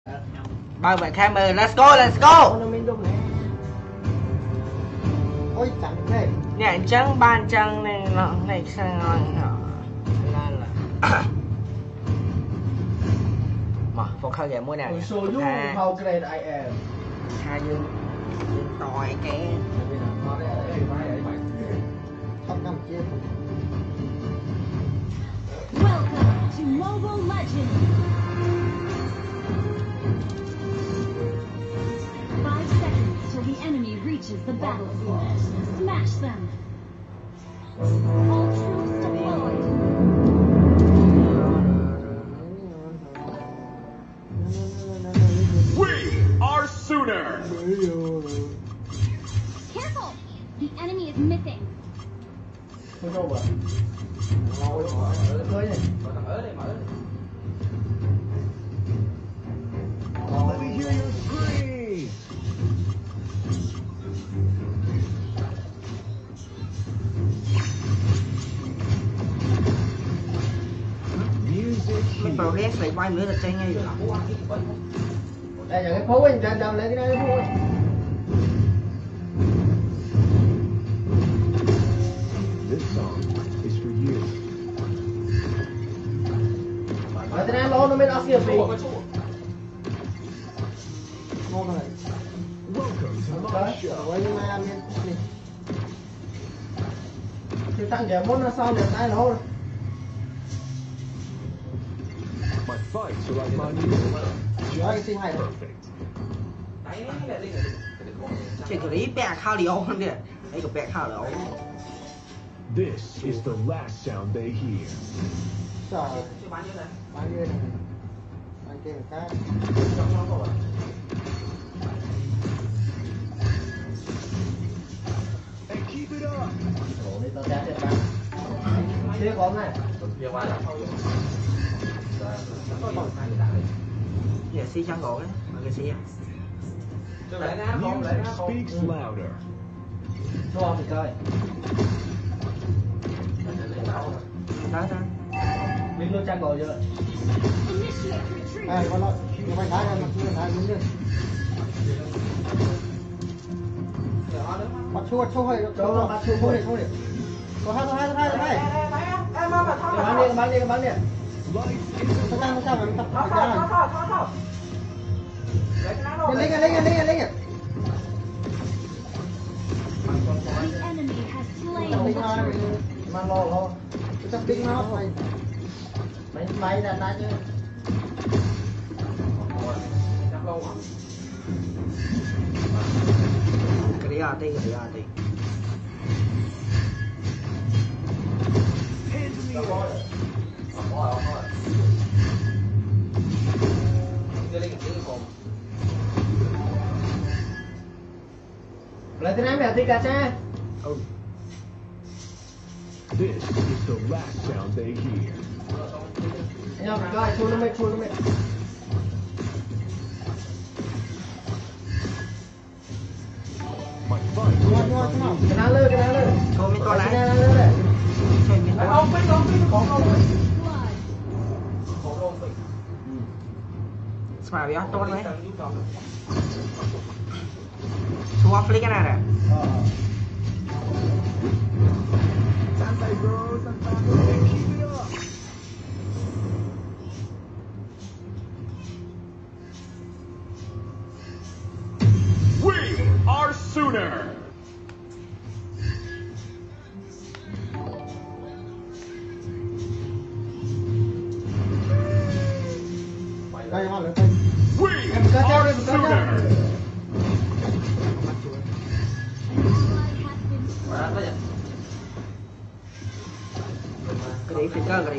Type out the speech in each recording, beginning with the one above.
Bao bạn camera, let's go, let's go. Ôi chẳng thế. Nhẹ trắng ban trăng này nó này sang ngon hả? Nên là mà phong khơi game mua nào nhỉ? Show you how great I am. Hai dương tòi cái Không nằm chia. Welcome to Mobile Legends. 5 seconds till the enemy reaches the battlefield. Smash them. All troops deployed. We are Sooner. Careful! The enemy is missing. Không đâu à? Thôi này. Let me hear your scream. Music. mình vào ghét phải quay nữa là chơi ngay được. Đây là cái phố anh chào lấy cái này cái phố anh. This song is for you. Ở đây nó mới ăn kia gì? Ngon rồi. Welcome to my show. Quay nhưng mà ăn đi. Thì tăng giờ muốn nó sao được tay nó. My fights are like my music. Just Perfect. Chỉ cái đấy bẹt khao liều không kìa. Đây có bẹt khao liều. This is the last sound they hear. trời. Bán như này. Bán kia một cái. And keep it up. Ủa đi tao ra cho bạn. Kia con này. Giờ xí trắng gỗ đấy, mà cái xí. Music speaks louder. Cho thì coi. Đó đó. Mình luôn trang gỗ chưa? Initiate retreat. Con nó, nó phải đá ra mặt kia đá đứng đi. Bắt chua thôi, cho bắt chua thôi. Có hai. Bán đi. Life is Không sao mà mình tập ra. Lên. The enemy has slain the turret. Mà lo. Cái tập đinh nó mày đã chứ. Cái đấy à tí. hands in the air. Lấy thế này mẹ tí cả cha. This is the last sound they hear. Anh em coi chua nó mệt. My fights are like my Ngon. music. Cái ná lơ. Thôi mình có Cái lái. ná lơ này. Chơi mình có. Blood. Mà béo tốt đấy. Xua flick cái này nè. And keep it up. We are Sooner. Đây ngon rồi. We Em có treo are đây, có treo. Sooner. Ally has been Cái đấy phải cơ.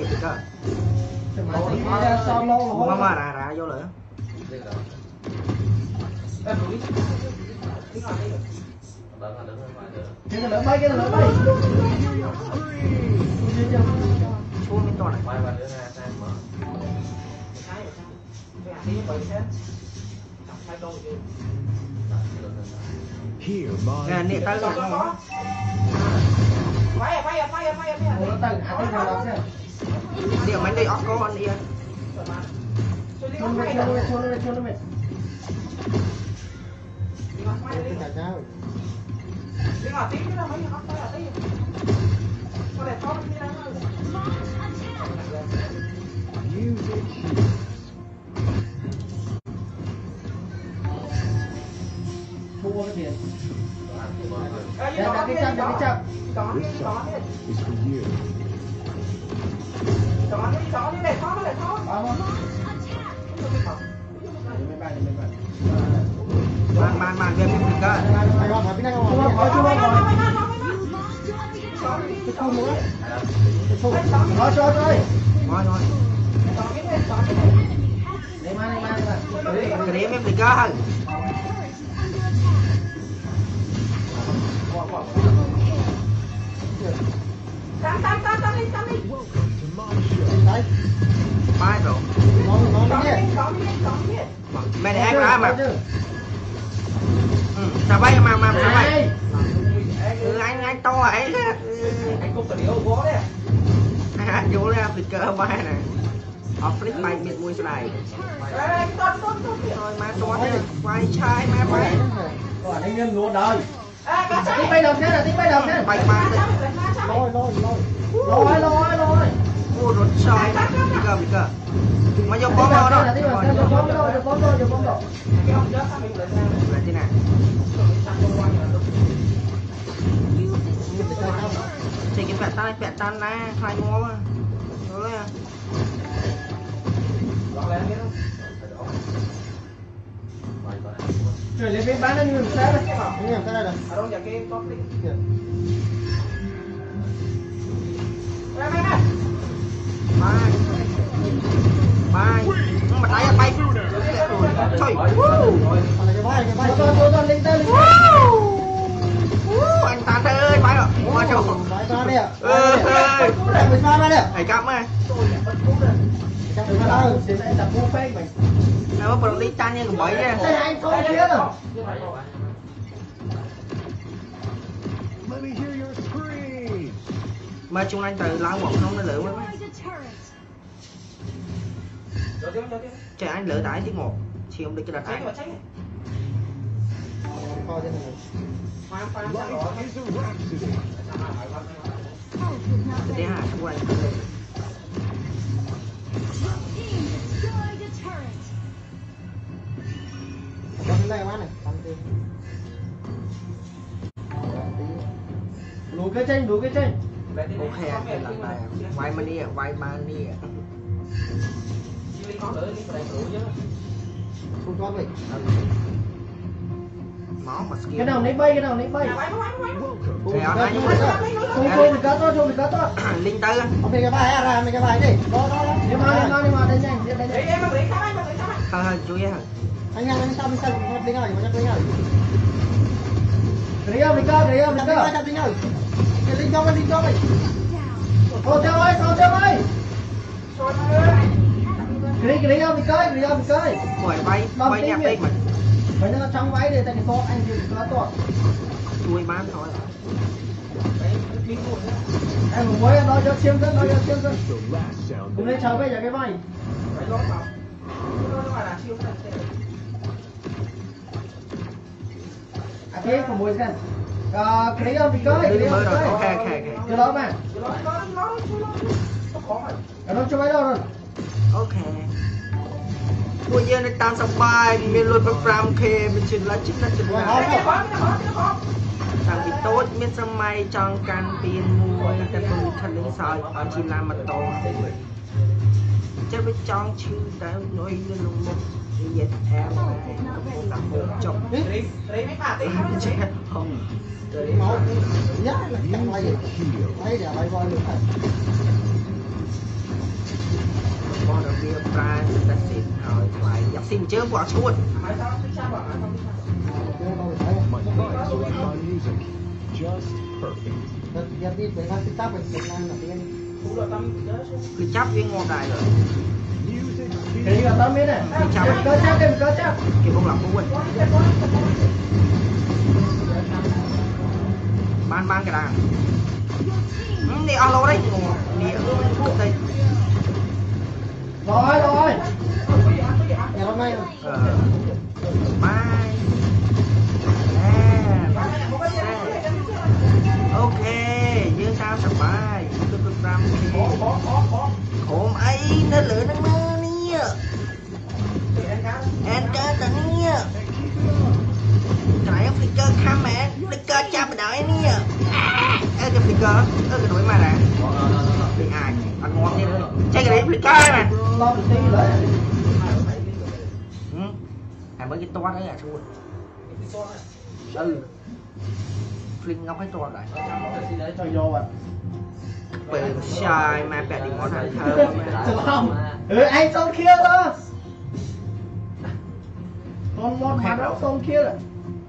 Sao lâu Mà ra vô lửa. Cái nó lỡ bay. Xua mình to này. Hear my Nè, nè tới rồi. Nó tầng, ra đó xem. Điều mấy đây ốc có anh đi. Mua cái tiền. This song is for you. Bàn về mình cơ. Thôi. Cái điểm em thì cơ hơn. Mai rồi. Mày để ăn ra mà. Sao bay mà sao bay? Anh to ấy. Anh cục điếu gỗ đấy. Vô ra thì cơ bay nè. Flip bay biệt mùi này. Rồi má to đấy. Quay chai má bay. Còn anh nhân luôn đời. Tí bay đồng thế. Bay ba đấy. Lôi. Ô rốt soi. Bị cơ. Mà vô bóng đâu đó. Vô bóng đâu. Là thế nào? Thì cái bẹt tan nè, hai mua mà. Rồi à. Trời lên bên bán nó như sao đấy. Như sao đây rồi. Bay. Mà tay à bay. Trời. Anh ta ơi, bay rồi. Ôi trời. Hãy cắm á. Nó bắt đầu đi tan như bẫy nha. Let me hear your screams. Mà chúng anh từ lao một không nó lựa mấy. Trời anh lựa tải tiếng 1. Thì ông đi cái đặt ảnh. Life is a rhapsody. Thế hả? Quay. Đủ cái chân. Ok anh lần này. Quay mania, quay mania. Không có vậy. Máu mà skill. Cái nào nấy bay. Thì anh Không cá to. Linh tư. Mày cái bài đi. Đó. Đi mà đây nhanh. Hơi chú ý hả? Anh sao đi ngay. Cái đi cơ. Cái linh cho mày. Thôi theo ơi. Cái đi coi. Mời bay nhập đi mà. Mày nó trong váy để tại vì có anh thì nó to. Chui bán thôi. Em mới nó cho chiêm cân. The last sound. Hôm nay cháu bây giờ cái vai. Thế của mùi xem. Cái đi coi. Ok. Cái đó mà. Cái đó cho mấy đâu rồi. Ok. Bây giờ nó tăng sắp bài mình lùi vào 5K mình chuyển lại chích là thằng bị tốt miễn sao may trong can tiền mua ta cùng khăn đến soi ở chim làm mặt to chắc với trong chữ đã nói lên lùng một thì dịch em là một chồng không Máu nhất là chẳng bay gì. Đấy để bay voi được thật. con ở bia prime ta xịn rồi phải dọc xin chớ bỏ chuột. My clients like my music. Just perfect. Cứ chấp với ngô đài rồi. Music Cái gì là tao biết này. Có chắc. Kiểu không làm phụ huynh. Ban cái đàn. Đi alo đấy. Đi đây. Rồi. Nhà hôm nay. Mai. Ok, với sao sắp bài. Tôi làm gì? Khổm ấy nó lửa nó nè. Anh ca ta nè. Cái flicker cam mẹ, flicker cha mà đợi nè. Cái flicker, cái đuổi mà nè. Bị ai? Anh ngon đi. Chơi cái đấy flicker nè. Lo được tí nữa. À mới cái toa đấy à thua. Ừ. Fling ngọc hết toa rồi. Cho vô bạn. Bèn sai mà bèn đi món ăn thơm. Không. Anh xong kia đó. Con món mà nó xong kia rồi.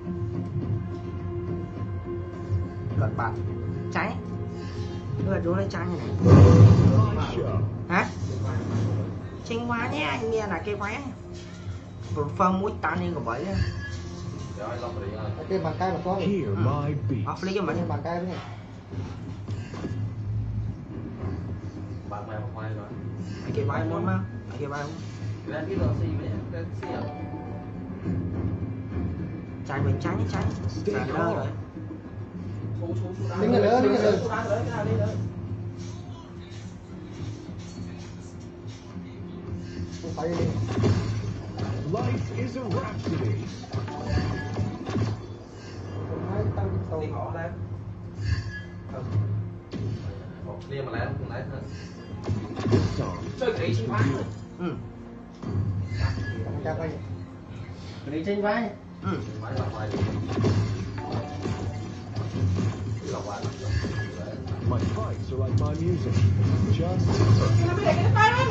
Lọt bạc. Cháy. Đưa đố lấy cháy này. Hả? Chinh quá nhé anh nghe là cái váy. Một phân mũi tan đi của bấy. Cái bàn tay là có. Hear my beat. Off lấy cho mình. Bàn tay này. Bạn mày không ai rồi. Cái váy muốn mà. Cái váy muốn. Cháy mình cháy. Cháy lơ rồi. Lính là lỡ. Phải đi. Life is a rhapsody. Đi họ lên. Liên mà lấy không lấy thôi. This song is for you. Đi trên vai. Máy là ngoài đi. Là ngoài. My fights are like my music. Just perfect.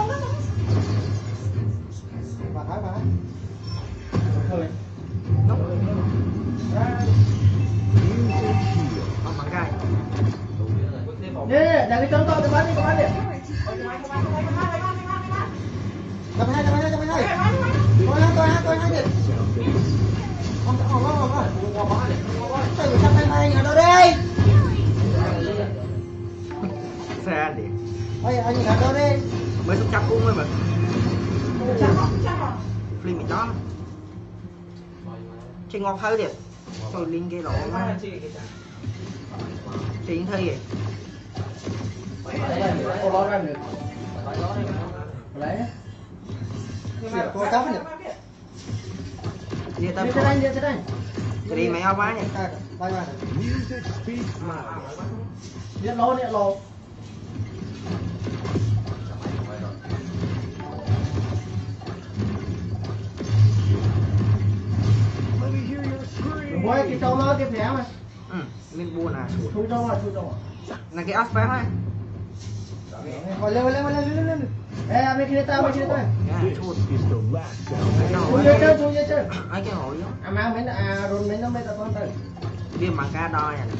Bà thái. Thôi. Music heal. Không bằng gai. Nè, cái chân to cái bán đi. Cầm hai. Tôi hai đi. Không. Từ sang đây ở đâu đây? Xe đi. Ôi anh ở đâu đây? Mới xuống chắp cung thôi mà. Fling mình đó. Chơi ngọt hơi đi. Rồi linh cái lỗ mà. Chuyện thôi gì? Cô lo ra được. Lấy. Cô cắm nhỉ? Đi tới Đi tới đây. đi mày ao quá nhỉ? Vai. Music speaks loud. Điện lô. Let me hear your scream. Mỗi cái trâu nó tiếp theo mà. Lên buồn à. Thu trâu à. Là cái aspect này. Lên. Ê, mấy kia tao. This is the last sound. Thu dây chơi. Ai cái hội đó. Mang mấy rồi mấy nó mấy tao con tới. Viêm bằng ca đôi à.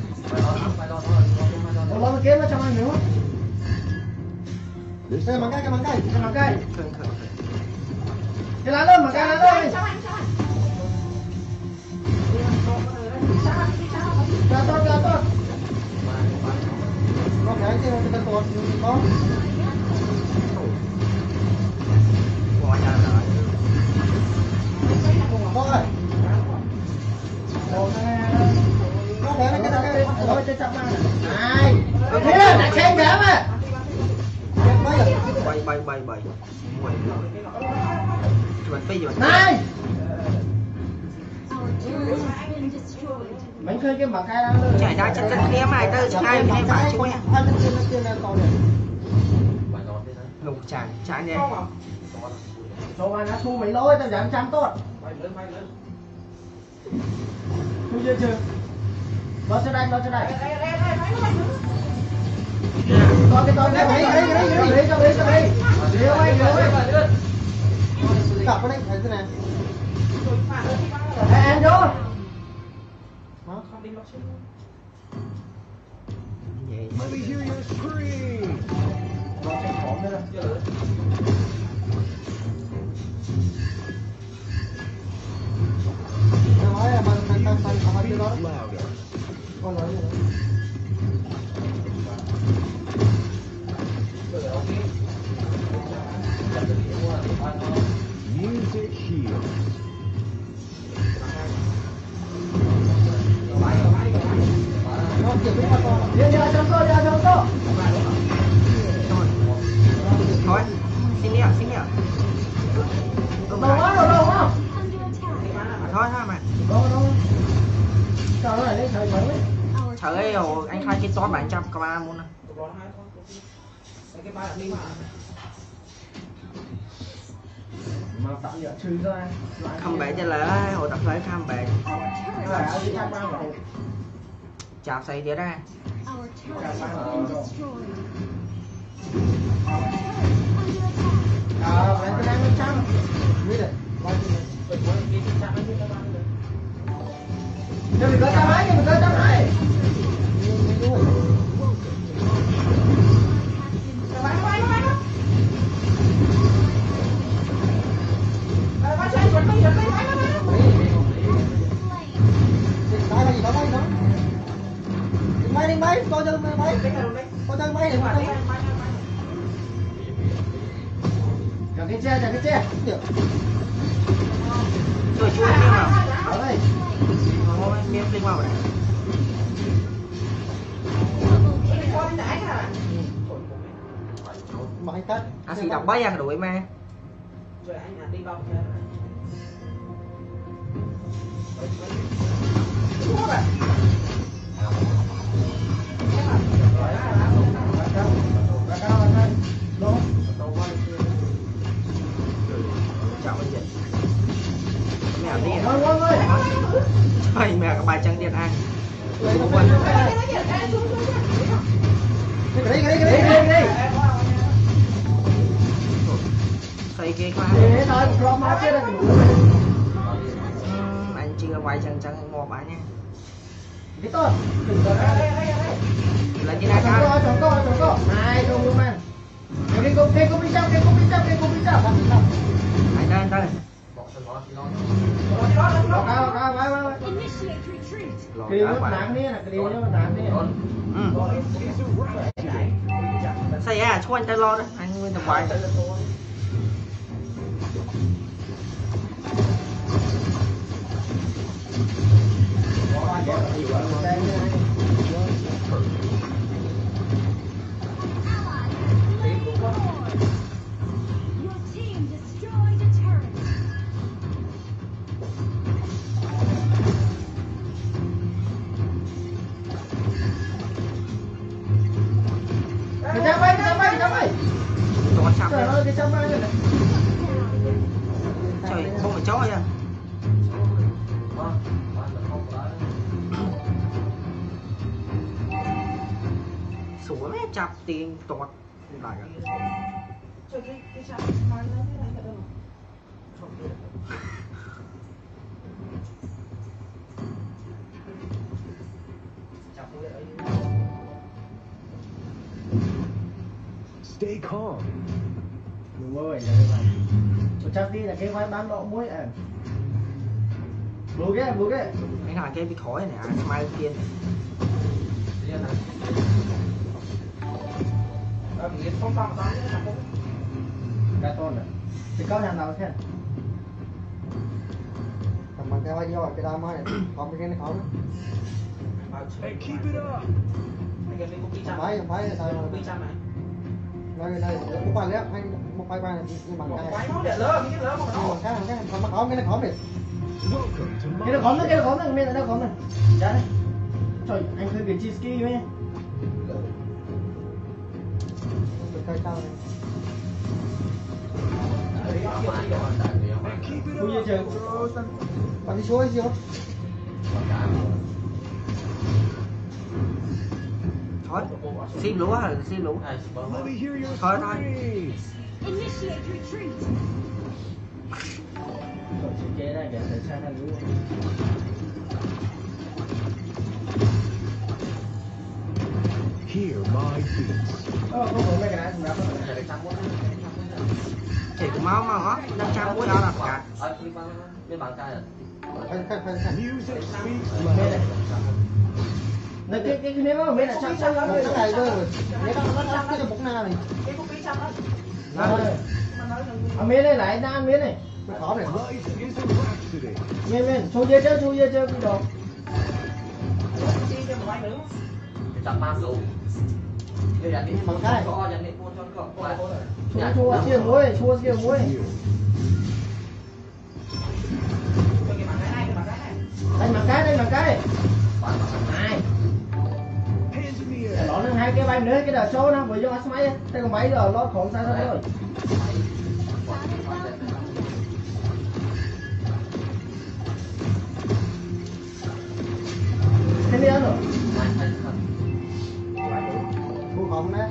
Lo cái kiếm nó trong anh hiểu không? This Cái song bằng cây. Khừng. Cái lá lên, bằng cây lá lên. Ra tốt. Nó cái gì nó tốt có. Gọi nhà rồi. Thôi. Nó để cái thôi chơi chậm mà. Này. Thế là xem cả mà. Bay. Chuẩn bây giờ. Này. Our turret has been destroyed. Mình khơi cái bằng cây lá lên. Chạy ra chân kia mày tơ hai cái bả chú em. Ăn trên là to này. Bài nói thế đấy. Lục chán đi. Cho anh đã thu mấy lỗi tao dám chăm tốt. Bay lớn. Thu chưa chưa? Nó sẽ đây. Có cái to này, đấy cho đây. Điêu ơi. Cặp vào đây, thấy thế này. Ê, em vô. Let me hear your scream. Nó sẽ khó nữa. Nói là mình Speak đó. louder. Con nói gì đó. kiểu cái mặt to. Đi trong to, đi trong to. Thôi, xin nhẹ. Đâu quá, đâu quá. Thôi mày. Đâu. Sao nó lại lên trời mấy? Trời ơi, anh khai cái to bạn trăm các ba muốn. Mà tạm nhận trừ ra. Không bể cho lỡ, hồi tập lấy không bể. Chạp xây đĩa ra. Our turret has been destroyed. Bạn cứ đang bên trong. Biết rồi. Nhưng mình có trăm hai, mình có trăm hai. Đi máy, coi cho máy. Coi cho máy này. Chẳng cái che. Được. Chui thêm vào. Ở đây. Thôi, miếng tinh vào này. Máy tắt. Xì đọc bấy ăn đuổi mà. Chào anh chị. Mẹ đi à? Trời, mẹ có bài trắng điện ăn. Cái đi. Xây ghê quá. Anh chưa quay chân ngọt bả nha. Cái to. Là như này cả. Chọn có. Hai không luôn mà. Cái cục bên trong. Anh đây. Báo. Initiate retreat. Cái nước nắng đi nè, cái nước nắng đi. Xây à, cho anh tay lo đó. Anh nguyên tập quay. Your team destroyed a turret. Cái trăm ơi. Tôi sắp Trời ơi, cái trăm ơi này. trời, không phải chó nha. Xuống mẹ chặt tiền tuột lại. Stay calm. Đúng rồi. Tôi chắc đi là cái khoai bán lọ muối à. Bố ghê. Cái này cái bị khói này, mai kia. Cá con này. Thì có nhà nào thế? Thằng mà cái vai do cái đam này, không cái này không. Hey, keep it up. Không phải sao này một bài ghép hay một bài này nhưng bằng cái bằng cái không mà có cái này khó này Welcome to cái nó khó này miền nó khó này giá đấy trời anh khơi biển cheese ski nhé cây sao này bây giờ chờ bạn đi xuống hay chưa Thôi, xin lúa hả? Xin lúa. Let me hear your Thôi. screams. Initiate retreat. chế này để sang là lúa Hear my beats. không phải mấy cái này cũng Chỉ có máu mà ngó, 500 muối đó là cả. Bên bàn tay Music speaks đây này loud. cái nếu mà bên là chắc cái này rồi nếu nó cái bụng na này miếng này lại đan miếng này khó này Life is a rhapsody. miếng miếng chú dê chơi cái đồ chặt ba số bây giờ bằng cái cho nhận định buôn cho cậu chua chia muối Here. đây bằng cái này Hands in the air. nó lên hai cái bay nữa cái đợt số nó vừa cho máy đây còn máy rồi nó còn sao rồi thế đi ăn rồi thu không đấy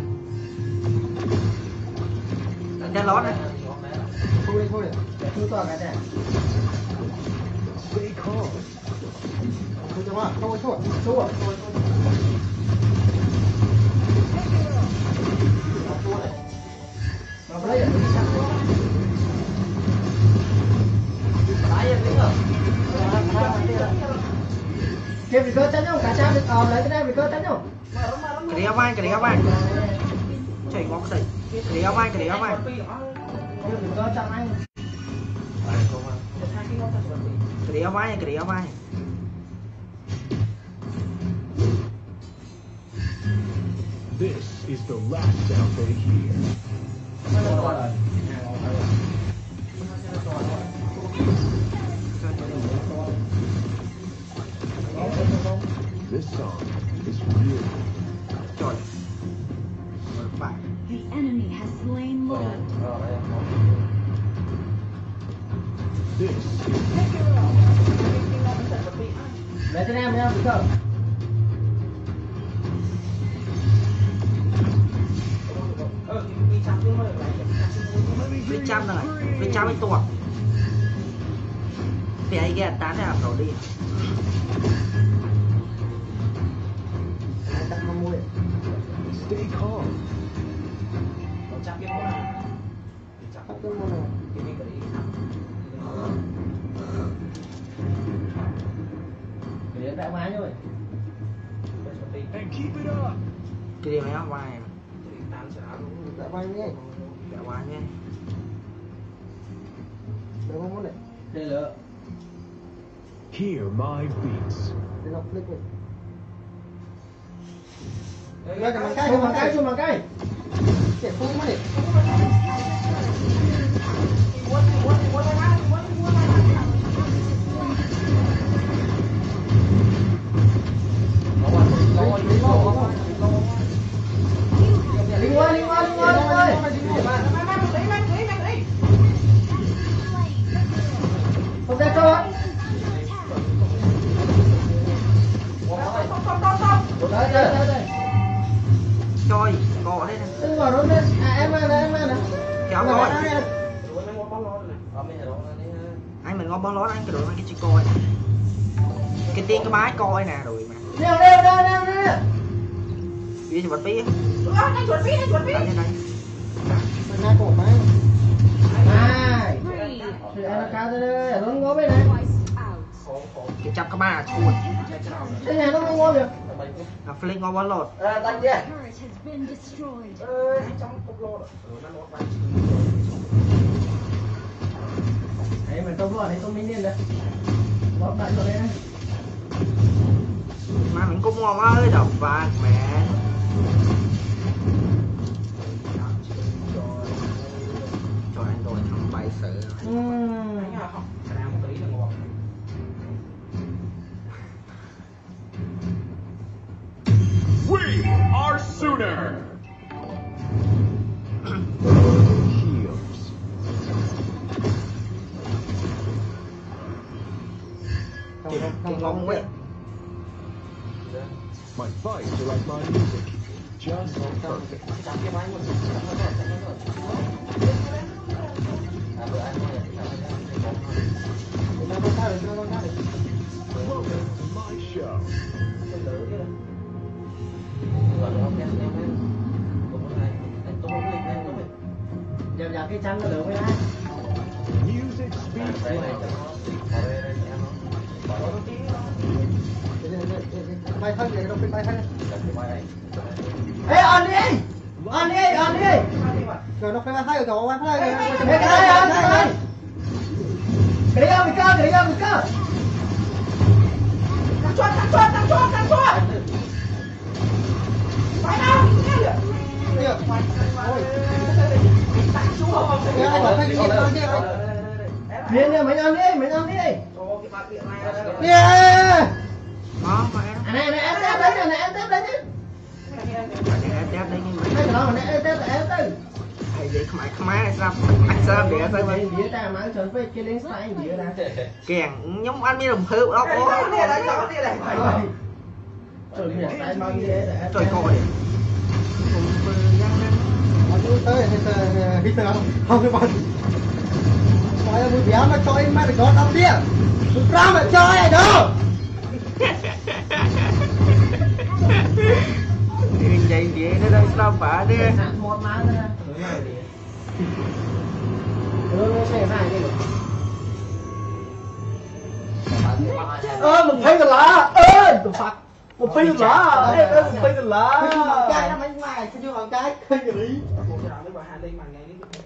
Ra lót đấy. thu đi để thu toàn cái này Stay calm. thu cho nó chua mà lấy kia bị cơ tấn không cả cha bị lấy cái này bị cơ tấn không Cái đéo vai chạy ngó cái cái đéo vai kia bị cơ chặn anh cái đéo vai This is the last sound they hear. This song is real. trời phải The enemy has slain Lord. This is lấy cái em nha bị cơ với trăm rồi với trăm với tuột thì ai ghé tán nào rồi đi stay calm. để đại máy thôi And keep it up. cái điều này nó vai đại máy nhé đéo vai nhé đại máy muốn này đây là Hear my beats. đây là click này đây cầm bằng cái chạy phun mất đi Linh ơi không ra cho đây Trời, cọ đây nè. đừng vào đó lên em ăn nè Kéo vào coi. đó nè Anh mình ngon bó lót anh cái đội cái chị coi. Cái tiên cái bái coi nè rồi mà. nè Đi cho bật bí. Anh chuột bí. Đây. mình ra cổ máy này Three. thì ăn cá đây nó ngó bên này Twice out. Cái chắp cái ba chuột. đây này nó ngó được Là Flink ngon bó lót. The turret has been destroyed. đấy mình tôm vào đấy tôm mini đây bóp lại vào đây này Mà mình cũng ngon ơi đọc vàng mẹ. Trời anh rồi thằng bay sợ. We are Sooner. Heals. Cái ngon quá. My fights are like my music. Just perfect. Welcome to my show. giờ cái chăn nó được mớiได้ Music speaks louder. bay thân vậy đâu bay thân ê on đi rồi nó phải thay rồi bay thay rồi cái đấy không bị cơ thằng chuột thôi ai bảo phải đi con đi nè mấy ăn đi nè Đó, mà em. này em tép đấy nè em tép đấy chứ Em tép đây nhưng mà cái đó mà nè em tép là em tư thầy vậy không ai sao anh sao để sao vậy đĩa ta mang cho cái kia lên sai đĩa ra kèn nhóm anh mới đồng hư đó ô trời biển tay mang đĩa để trời coi cùng mưa giăng nắng tới thì không cái bọn nói là một bé mà cho em mà được có tao đĩa ra mà cho ai đâu vậy vậy nó đang sao bả đi một má ra xe này đi mình thấy cái lá tụi phật một phi lá một phi lá cái nó mấy mai cái chú con cái cái gì